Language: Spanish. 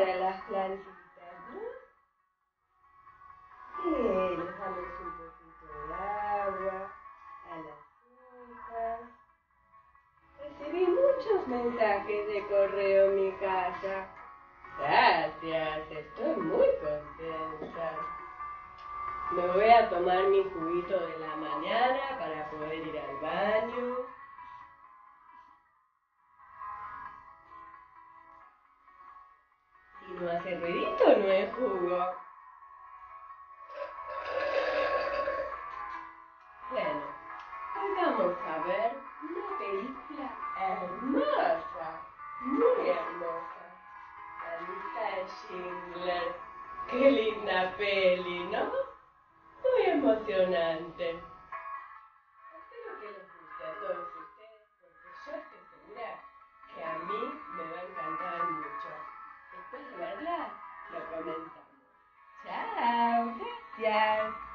a las plantitas, ¿no? Les damos un poquito de agua a las hojas. Recibí muchos mensajes de correo en mi casa. Gracias, estoy muy contenta. Me voy a tomar mi juguito de la mañana para poder ir al baño. Si no hace ruidito, no es jugo. Bueno, hoy vamos a ver una película hermosa, muy hermosa. La lista de Schindler. Qué linda peli, ¿no? Muy emocionante. Espero que les guste a todos ustedes porque yo estoy segura que a mí me va a encantar mucho. Después de verla, lo comenzamos. Chao, gracias.